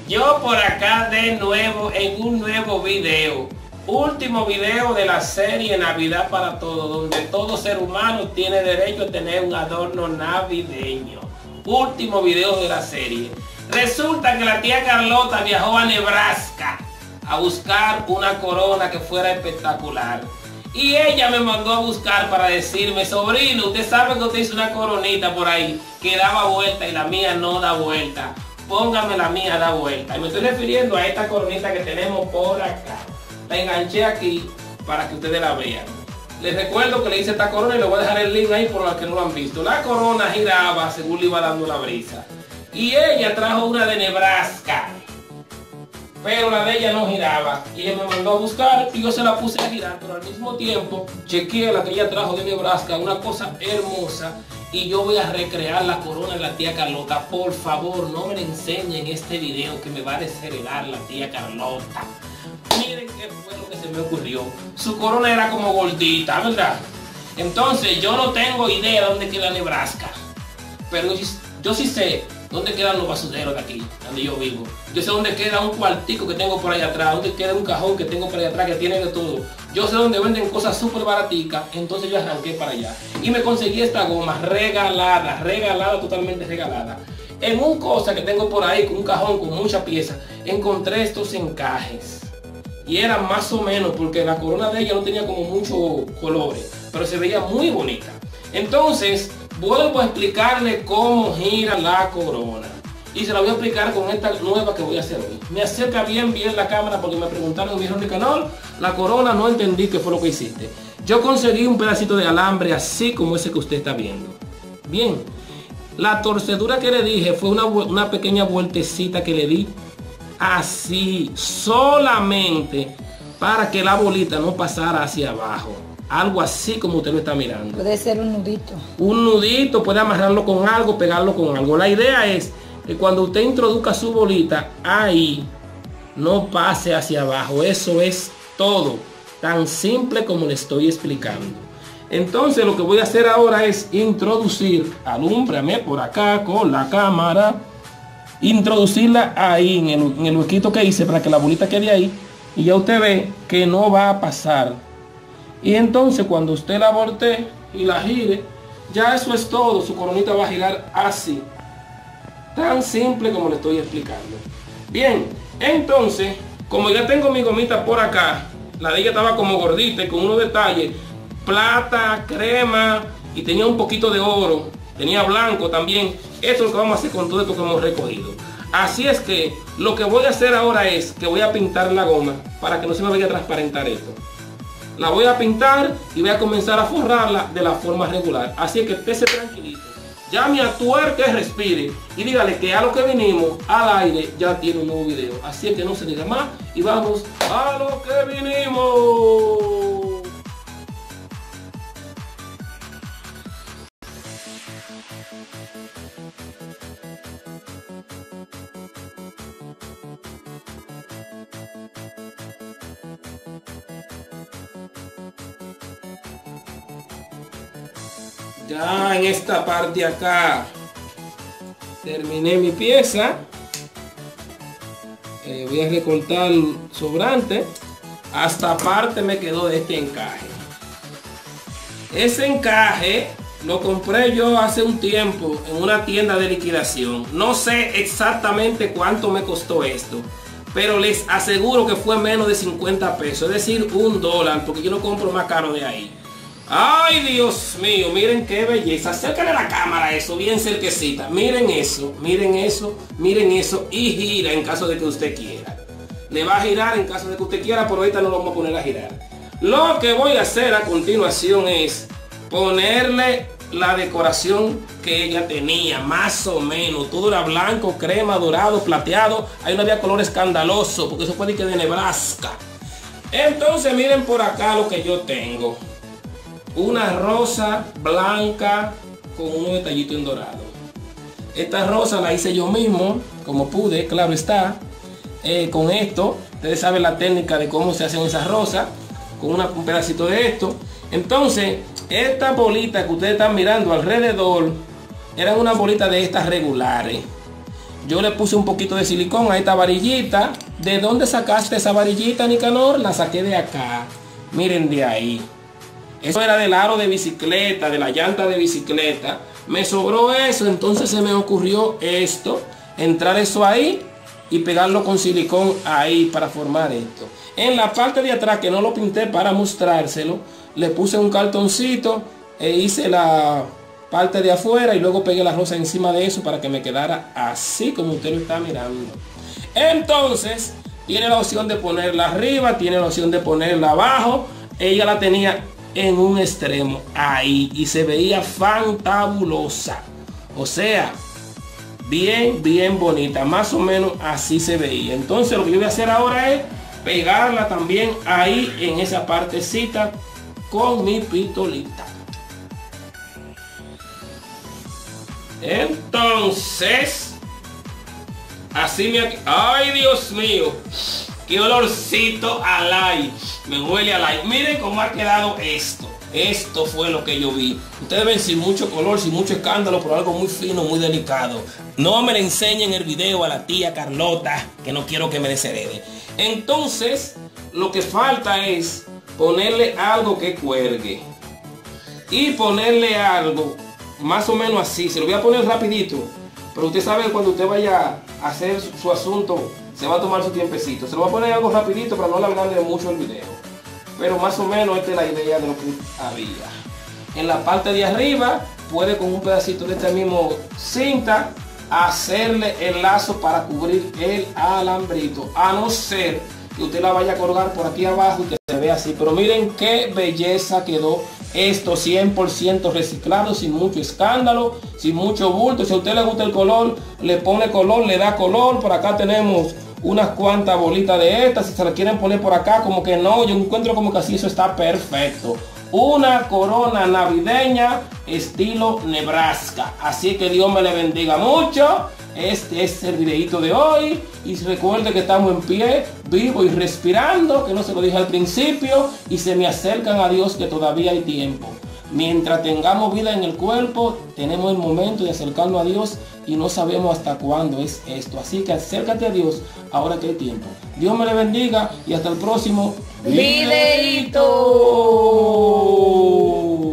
Yo por acá de nuevo en un nuevo video. Último video de la serie Navidad para Todos, donde todo ser humano tiene derecho a tener un adorno navideño. Último video de la serie. Resulta que la tía Carlota viajó a Nebraska a buscar una corona que fuera espectacular. Y ella me mandó a buscar para decirme, sobrino, usted sabe que usted hizo una coronita por ahí que daba vuelta y la mía no da vuelta. Póngame la mía da vuelta. Y me estoy refiriendo a esta coronita que tenemos por acá. La enganché aquí para que ustedes la vean. Les recuerdo que le hice esta corona y le voy a dejar el link ahí por los que no lo han visto. La corona giraba según le iba dando la brisa. Y ella trajo una de Nebraska, pero la de ella no giraba. Y ella me mandó a buscar y yo se la puse a girar. Pero al mismo tiempo chequeé la que ella trajo de Nebraska, una cosa hermosa. Y yo voy a recrear la corona de la tía Carlota. Por favor, no me la enseñen este video que me va a desheredar la tía Carlota. Miren qué fue lo que se me ocurrió. Su corona era como gordita, ¿verdad? Entonces yo no tengo idea de dónde queda Nebraska, pero yo sí sé dónde quedan los basureros de aquí, donde yo vivo. Yo sé dónde queda un cuartico que tengo por allá atrás, dónde queda un cajón que tengo por allá atrás que tiene de todo. Yo sé dónde venden cosas súper baraticas. Entonces yo arranqué para allá y me conseguí esta goma regalada, totalmente regalada. En un cosa que tengo por ahí, con un cajón con muchas piezas, encontré estos encajes. Y eran más o menos, porque la corona de ella no tenía como muchos colores, pero se veía muy bonita. Entonces vuelvo a explicarle cómo gira la corona. Y se la voy a explicar con esta nueva que voy a hacer hoy. Me acerca bien la cámara porque me preguntaron en mi reunión de canal. La corona no entendí qué fue lo que hiciste. Yo conseguí un pedacito de alambre así como ese que usted está viendo. Bien. La torcedura que le dije fue una pequeña vueltecita que le di. Así, solamente para que la bolita no pasara hacia abajo. Algo así como usted lo está mirando. Puede ser un nudito. Un nudito, puede amarrarlo con algo, pegarlo con algo. La idea es que cuando usted introduzca su bolita, ahí no pase hacia abajo. Eso es todo. Tan simple como le estoy explicando. Entonces lo que voy a hacer ahora es introducir, alúmbrame por acá con la cámara. Introducirla ahí en el huequito que hice para que la bolita quede ahí. Y ya usted ve que no va a pasar. Y entonces cuando usted la voltee y la gire, ya eso es todo. Su coronita va a girar así. Tan simple como le estoy explicando. Bien, entonces, como ya tengo mi gomita por acá, la de ella estaba como gordita y con unos detalles, plata, crema y tenía un poquito de oro, tenía blanco también. Eso es lo que vamos a hacer con todo esto que hemos recogido. Así es que lo que voy a hacer ahora es que voy a pintar la goma para que no se me vaya a transparentar esto. La voy a pintar y voy a comenzar a forrarla de la forma regular. Así es que estése tranquilito. Llame a tuerca que respire y dígale que a lo que vinimos al aire ya tiene un nuevo video. Así es que no se diga más y vamos a lo que vinimos. Ya en esta parte acá terminé mi pieza. Voy a recortar el sobrante. Hasta parte me quedó de este encaje. Ese encaje lo compré yo hace un tiempo en una tienda de liquidación. No sé exactamente cuánto me costó esto, pero les aseguro que fue menos de 50 pesos, es decir, $1, porque yo no compro más caro de ahí. Ay, Dios mío, miren qué belleza. Acércale la cámara a eso, bien cerquecita. Miren eso, miren eso, miren eso. Y gira en caso de que usted quiera. Le va a girar en caso de que usted quiera, pero ahorita no lo vamos a poner a girar. Lo que voy a hacer a continuación es ponerle la decoración que ella tenía, más o menos. Todo era blanco, crema, dorado, plateado. Ahí no había color escandaloso, porque eso fue de Nebraska. Entonces miren por acá lo que yo tengo. Una rosa blanca con unos detallitos en dorado. Esta rosa la hice yo mismo, como pude, claro está. Con esto, ustedes saben la técnica de cómo se hacen esas rosas. Con un pedacito de esto. Entonces, esta bolita que ustedes están mirando alrededor, eran una bolita de estas regulares. yo le puse un poquito de silicón a esta varillita. ¿De dónde sacaste esa varillita, Nicanor? La saqué de acá. Miren de ahí. Eso era del aro de bicicleta, de la llanta de bicicleta. Me sobró eso, entonces se me ocurrió esto. Entrar eso ahí y pegarlo con silicón ahí para formar esto. En la parte de atrás, que no lo pinté para mostrárselo, le puse un cartoncito e hice la parte de afuera y luego pegué la rosa encima de eso para que me quedara así como usted lo está mirando. Entonces tiene la opción de ponerla arriba, tiene la opción de ponerla abajo. Ella la tenía en un extremo ahí y se veía fantabulosa, o sea, bien bonita, más o menos así se veía. Entonces lo que yo voy a hacer ahora es pegarla también ahí en esa partecita con mi pistolita. Entonces, así me... ¡Ay, Dios mío! ¡Qué olorcito al aire! Me huele al aire. Miren cómo ha quedado esto. Esto fue lo que yo vi. Ustedes ven sin mucho color, sin mucho escándalo, pero algo muy fino, muy delicado. No me le enseñen el video a la tía Carlota, que no quiero que me desherede. Entonces, lo que falta es ponerle algo que cuelgue. Y ponerle algo más o menos así. Se lo voy a poner rapidito. Pero usted sabe que cuando usted vaya a hacer su asunto, se va a tomar su tiempecito. Se lo voy a poner algo rapidito para no alargarle mucho el video. Pero más o menos esta es la idea de lo que había. En la parte de arriba puede con un pedacito de este mismo cinta hacerle el lazo para cubrir el alambrito. A no ser que usted la vaya a colgar por aquí abajo y que se vea así. Pero miren qué belleza quedó esto, 100% reciclado, sin mucho escándalo, sin mucho bulto. Si a usted le gusta el color, le pone color, le da color. Por acá tenemos unas cuantas bolitas de estas. Si se la quieren poner por acá, como que no, yo encuentro como que así eso está perfecto. Una corona navideña estilo Nebraska. Así que Dios me le bendiga mucho. Este es el videito de hoy. Y recuerde que estamos en pie, vivo y respirando, que no se lo dije al principio. Y se me acercan a Dios, que todavía hay tiempo. Mientras tengamos vida en el cuerpo, tenemos el momento de acercarnos a Dios y no sabemos hasta cuándo es esto. Así que acércate a Dios ahora que hay tiempo. Dios me le bendiga y hasta el próximo videito.